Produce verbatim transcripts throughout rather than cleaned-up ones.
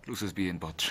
Luces bien, Butch.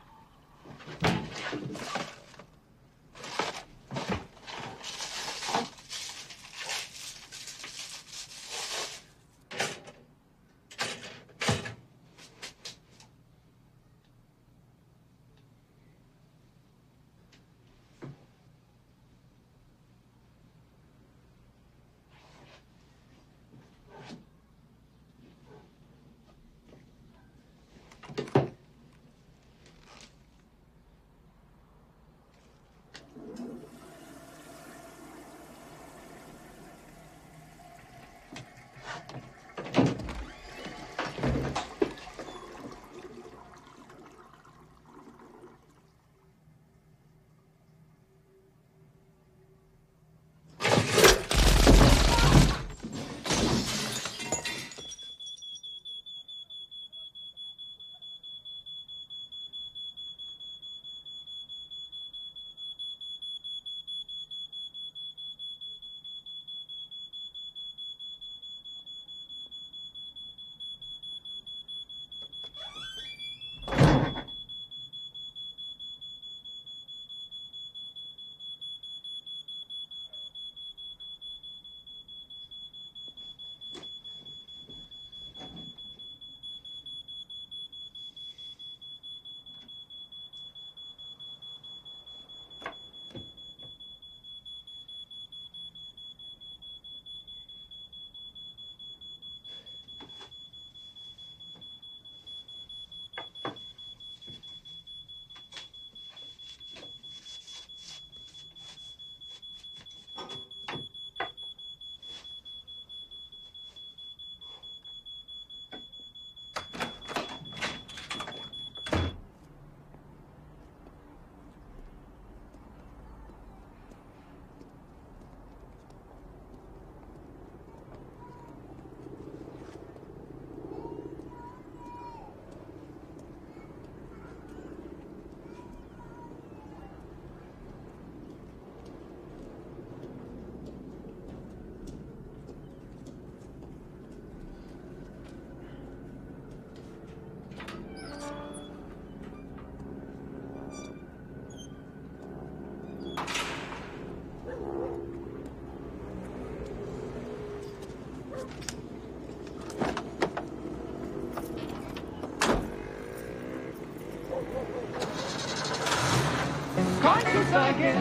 Conscious again,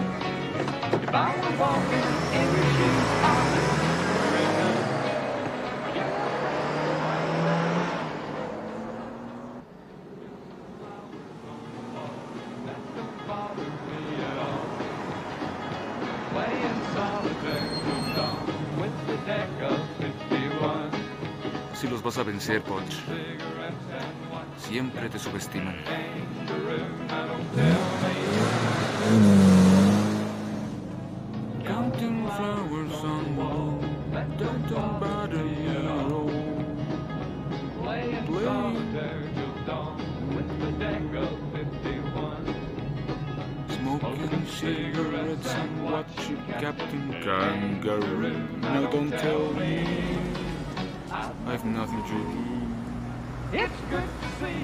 if I were walking in your shoes, I Si los vas a vencer, Butch. Siempre te subestiman. Counting flowers on the wall, that don't bother me at all. Playing solitaire till dawn with the deck of fifty-one. Smoking cigarettes and watching Captain Kangaroo. Now don't tell me I've nothing to do. It's good to see